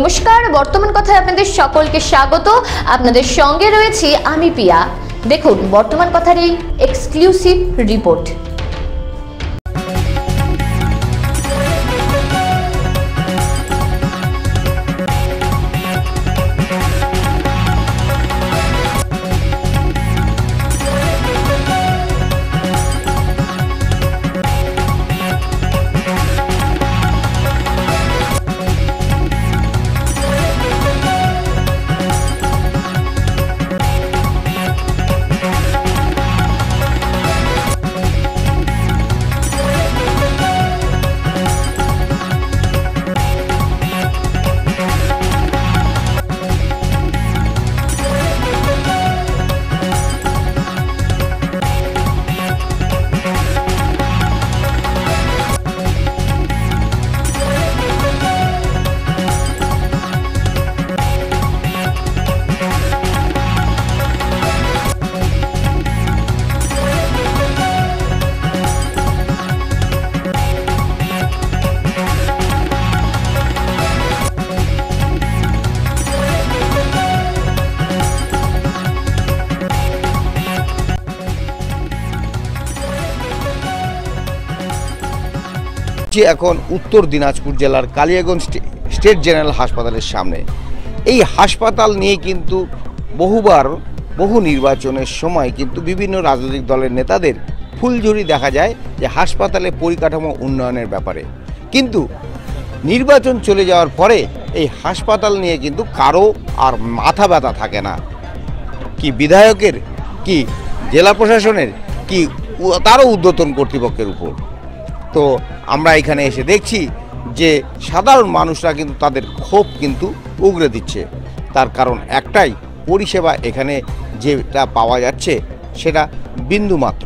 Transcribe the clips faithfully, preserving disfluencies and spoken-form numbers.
নমস্কার, বর্তমান কথায় আপনাদের সকলকে স্বাগত। আপনাদের সঙ্গে রয়েছি আমি পিয়া। দেখুন বর্তমান কথার এই এক্সক্লুসিভ রিপোর্ট। এখন উত্তর দিনাজপুর জেলার কালিয়াগঞ্জ স্টেট জেনারেল হাসপাতালের সামনে। এই হাসপাতাল নিয়ে কিন্তু বহুবার বহু নির্বাচনের সময় কিন্তু বিভিন্ন রাজনৈতিক দলের নেতাদের ফুলঝুরি দেখা যায় যে হাসপাতালে পরিকাঠামো উন্নয়নের ব্যাপারে, কিন্তু নির্বাচন চলে যাওয়ার পরে এই হাসপাতাল নিয়ে কিন্তু কারো আর মাথা ব্যথা থাকে না, কি বিধায়কের, কি জেলা প্রশাসনের, কি তারও ঊর্ধ্বতন কর্তৃপক্ষের উপর। তো আমরা এখানে এসে দেখছি যে সাধারণ মানুষরা কিন্তু তাদের ক্ষোভ কিন্তু উগরে দিচ্ছে। তার কারণ একটাই, পরিষেবা এখানে যেটা পাওয়া যাচ্ছে সেটা বিন্দুমাত্র।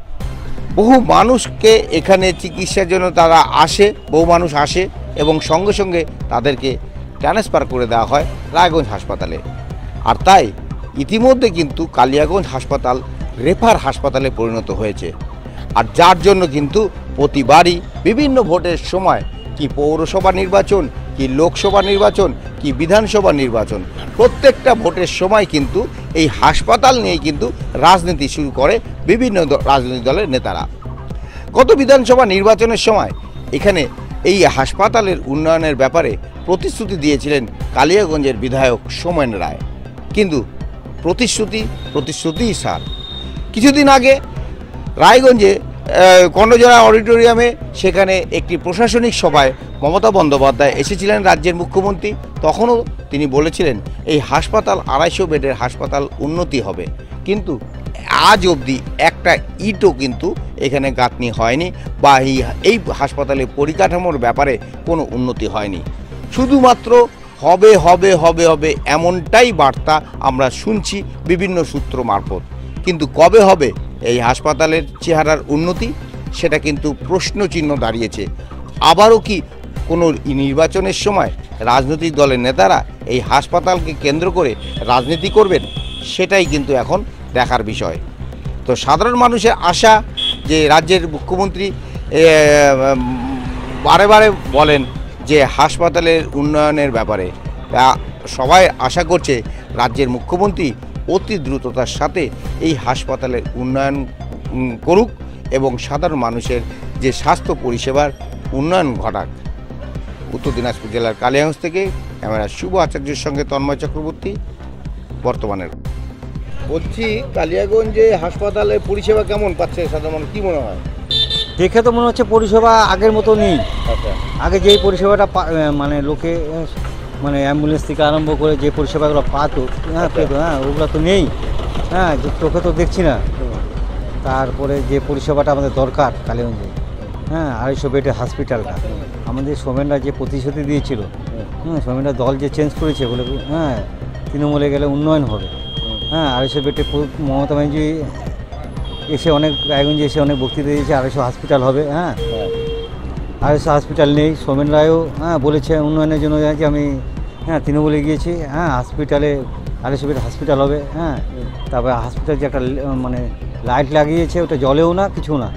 বহু মানুষকে এখানে চিকিৎসার জন্য তারা আসে, বহু মানুষ আসে এবং সঙ্গে সঙ্গে তাদেরকে ট্রান্সফার করে দেওয়া হয় রায়গঞ্জ হাসপাতালে। আর তাই ইতিমধ্যে কিন্তু কালিয়াগঞ্জ হাসপাতাল রেফার হাসপাতালে পরিণত হয়েছে। আর যার জন্য কিন্তু প্রতিবারই বিভিন্ন ভোটের সময়, কি পৌরসভা নির্বাচন, কি লোকসভা নির্বাচন, কি বিধানসভা নির্বাচন, প্রত্যেকটা ভোটের সময় কিন্তু এই হাসপাতাল নিয়ে কিন্তু রাজনীতি শুরু করে বিভিন্ন রাজনৈতিক দলের নেতারা। গত বিধানসভা নির্বাচনের সময় এখানে এই হাসপাতালের উন্নয়নের ব্যাপারে প্রতিশ্রুতি দিয়েছিলেন কালিয়াগঞ্জের বিধায়ক সোমেন রায়, কিন্তু প্রতিশ্রুতি প্রতিশ্রুতিই সার। কিছুদিন আগে রায়গঞ্জে কর্ণজোড়া অডিটোরিয়ামে সেখানে একটি প্রশাসনিক সভায় মমতা বন্দ্যোপাধ্যায় এসেছিলেন, রাজ্যের মুখ্যমন্ত্রী। তখনও তিনি বলেছিলেন এই হাসপাতাল আড়াইশো বেডের হাসপাতাল উন্নতি হবে, কিন্তু আজ অবধি একটা ইটও কিন্তু এখানে গাঁথনি হয়নি বা এই হাসপাতালের পরিকাঠামোর ব্যাপারে কোনো উন্নতি হয়নি। শুধুমাত্র হবে হবে হবে হবে এমনটাই বার্তা আমরা শুনছি বিভিন্ন সূত্র মারফত, কিন্তু কবে হবে এই হাসপাতালের চেহারার উন্নতি সেটা কিন্তু প্রশ্নচিহ্ন দাঁড়িয়েছে। আবারও কি কোনো নির্বাচনের সময় রাজনৈতিক দলের নেতারা এই হাসপাতালকে কেন্দ্র করে রাজনীতি করবেন, সেটাই কিন্তু এখন দেখার বিষয়। তো সাধারণ মানুষের আশা যে রাজ্যের মুখ্যমন্ত্রী বারে বারে বলেন যে হাসপাতালের উন্নয়নের ব্যাপারে, তা সবাই আশা করছে রাজ্যের মুখ্যমন্ত্রী অতি দ্রুততার সাথে এই হাসপাতালের উন্নয়ন করুক এবং সাধারণ মানুষের যে স্বাস্থ্য পরিষেবার উন্নয়ন ঘটাক। উত্তর দিনাজপুর জেলার কালিয়াগঞ্জ থেকে ক্যামেরা শুভ আচার্যের সঙ্গে তন্ময় চক্রবর্তী, বর্তমানের। বলছি, কালিয়াগঞ্জে হাসপাতালের পরিষেবা কেমন পাচ্ছে সাধারণ মানুষ, কী মনে হয়? দেখে তো মনে হচ্ছে পরিষেবা আগের মতো নেই। আচ্ছা, আগে যেই পরিষেবাটা মানে লোকে মানে অ্যাম্বুলেন্স থেকে আরম্ভ করে যে পরিষেবাগুলো পাতো, হ্যাঁ পেতো, হ্যাঁ ওগুলো তো নেই। হ্যাঁ, চোখে তো দেখছি না। তারপরে যে পরিষেবাটা আমাদের দরকার কালিয়াগঞ্জে, হ্যাঁ আড়াইশো বেডের হসপিটালটা, আমাদের সোমেনরা যে প্রতিশ্রুতি দিয়েছিল, হ্যাঁ সোমেনরা দল যে চেঞ্জ করেছে বলে, হ্যাঁ তৃণমূলে গেলে উন্নয়ন হবে, হ্যাঁ আড়াইশো বেডে মমতা ব্যানার্জি এসে অনেক রায়গঞ্জে এসে অনেক বক্তৃতা দিয়েছে আড়াইশো হসপিটাল হবে। হ্যাঁ, আড়াইশো হসপিটাল নেই। সোমেন রায়ও হ্যাঁ বলেছে উন্নয়নের জন্য যে আমি হ্যাঁ তৃণমূলে গিয়েছি, হ্যাঁ হসপিটালে আড়াইশো বেড হসপিটাল হবে। হ্যাঁ, তারপরে হসপিটাল যে একটা মানে লাইট লাগিয়েছে, ওটা জ্বলেও না, কিছু না।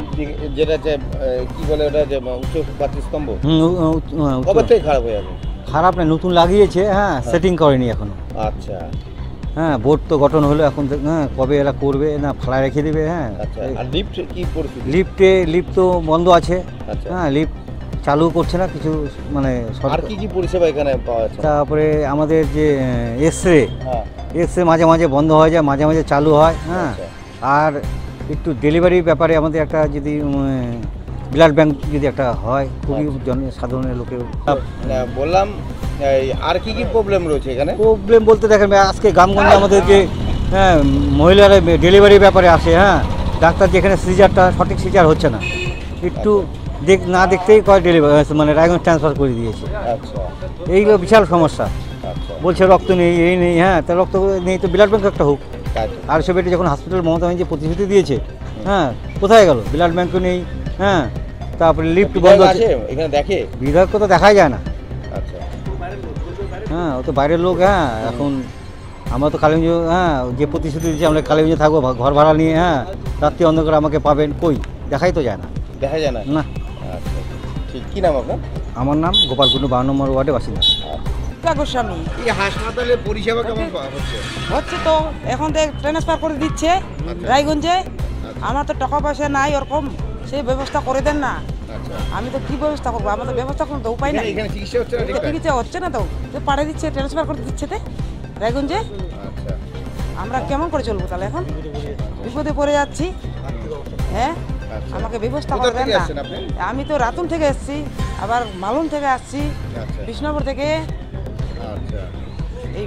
যেটা কি বলে ওটা যে উচ্চ প্রাচীর স্তম্ভ, কবে থেকে খারাপ হয়ে যাবে? খারাপ না, নতুন লাগিয়েছে, হ্যাঁ সেটিং করেনি এখনো। আচ্ছা হ্যাঁ বোর্ড তো গঠন হলো এখন, হ্যাঁ কবে এরা করবে না ফালা রেখে দেবে। হ্যাঁ আর লিফট কি পরিস্থিতি? লিফটে লিফট তো বন্ধ আছে। আচ্ছা হ্যাঁ লিফট চালু করছে না কিছু, মানে আর কি কি পরিষেবা এখানে পাওয়া যাচ্ছে? তারপরে আমাদের যে এক্স রে, হ্যাঁ এক্স রে মাঝে মাঝে বন্ধ হয়ে যায়, মাঝে মাঝে চালু হয়। হ্যাঁ আর একটু ডেলিভারি ব্যাপারে আমাদের একটা যদি ব্লাড ব্যাংক যদি একটা হয়, খুবই জন সাধারণের লোকের বললাম। আর কি কি প্রবলেম রয়েছে এখানে? প্রবলেম বলতে দেখেন আজকে গ্রামগঞ্জে আমাদের যে হ্যাঁ মহিলারা ডেলিভারি ব্যাপারে আসে, হ্যাঁ ডাক্তার যেখানে সিজারটা সঠিক সিজার হচ্ছে না, একটু দেখ না দেখতেই কয় ডেলিভারি মানে রায়গঞ্জ ট্রান্সফার করে দিয়েছে। আচ্ছা এইগুলো বিশাল সমস্যা। আচ্ছা বলছে রক্ত নেই, এই নেই, হ্যাঁ তা রক্ত নেই তো ব্লাড ব্যাংক একটা হোক। আর সব এটা যখন হসপিটাল মমতা ব্যানার্জি প্রতিশ্রুতি দিয়েছে, হ্যাঁ কোথায় গেল? ব্লাড ব্যাংকও নেই। হ্যাঁ তারপরে লিফট বন্ধ আছে এখানে, দেখে বিধায়ক তো দেখাই যায় না। আচ্ছা হ্যাঁ ও তো বাইরের লোক। হ্যাঁ এখন আমরা তো কালীগঞ্জ, হ্যাঁ যে প্রতিশ্রুতি দিচ্ছি আমরা কালীগঞ্জে থাকবো ঘর ভাড়া নিয়ে, হ্যাঁ রাত্রি অন্ধকার আমাকে পাবেন, কই দেখাই তো যায় না। দেখা যায় না না। আচ্ছা ঠিক, কি নাম আপনার? আমার নাম গোপালকুন্ডু, বারো নম্বর ওয়ার্ডে বাসিন্দা। গোস্বামী। এই হাসপাতালের পরিষেবা কেমন হচ্ছে? হচ্ছে তো এখন তো ট্রান্সফার করে দিচ্ছে রায়গঞ্জে। আমার তো টাকা পয়সা নাই, ওরকম সেই ব্যবস্থা করে দেন না। আমি তো কি ব্যবস্থা করবো? আমার তো ব্যবস্থা কোনো তো উপায় নাই। এখানে চিকিৎসা হচ্ছে না? চিকিৎসা হচ্ছে না তো, পাঠিয়ে দিচ্ছে, ট্রান্সফার করে দিচ্ছে তে রায়গঞ্জে। আচ্ছা আমরা কেমন করে চলবো তাহলে? এখন বিপদে পড়ে যাচ্ছি। হ্যাঁ আমাকে ব্যবস্থা করে দেন না। আমি তো রাতুন থেকে এসেছি, আবার মালুম থেকে আসছি, বিষ্ণুপুর থেকে। আচ্ছা এই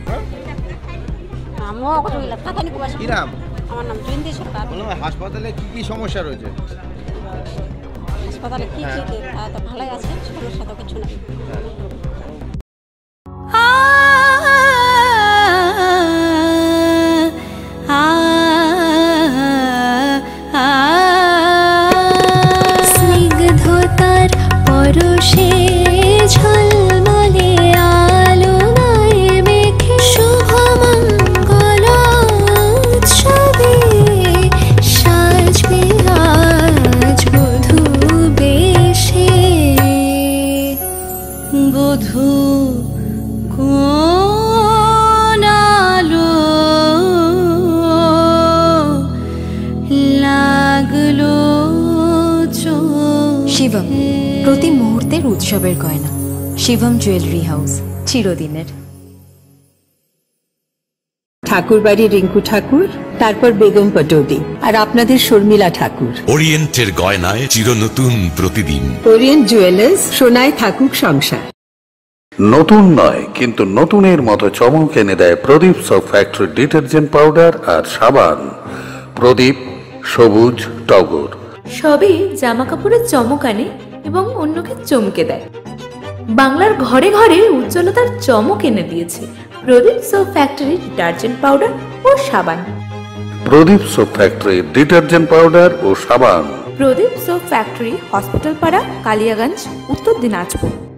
কি নাম? আমার নাম জয়ন্তী সরকার। বললাম হাসপাতালে কি কি সমস্যা রয়েছে? হাসপাতালে কি কি তো ভালোই আছে, সমস্যা তো কিছু নেই। স্নিগ্ধতার পরশে ঝলমলে আলোয় মেখে শুভমঙ্গল উৎসবে সাজবে আজ বধূ বেশে। বধূ কোন আলো লাগলো শিবম, প্রতি মুহূর্তের উৎসবের গয়না। শিবম জুয়েলারি হাউস, চিরদিনের। ঠাকুরবাড়ি রিঙ্কু ঠাকুর, তারপর বেগম পটৌদি, আর আপনাদের শর্মিলা ঠাকুর। ওরিয়েন্টের গয়নায় চিরনতুন প্রতিদিন। ওরিয়েন্ট জুয়েলার্স, সোনায় থাকুক সংসার। নতুন নয় কিন্তু নতুনের মতো চমক এনে দেয় Pradip soap factory detergent powder আর সাবান। প্রদীপ সবুজ টগর সবই জামা কাপড়ের চমক আনে এবং অন্যকে চমকে দেয়। বাংলার ঘরে ঘরে উজ্জ্বলতার চমক এনে দিয়েছে Pradip soap factory detergent powder ও সাবান। Pradip soap factory detergent powder ও সাবান। প্রদীপ সোপ ফ্যাক্টরি, হসপিটাল পাড়া, কালিয়াগঞ্জ, উত্তর দিনাজপুর।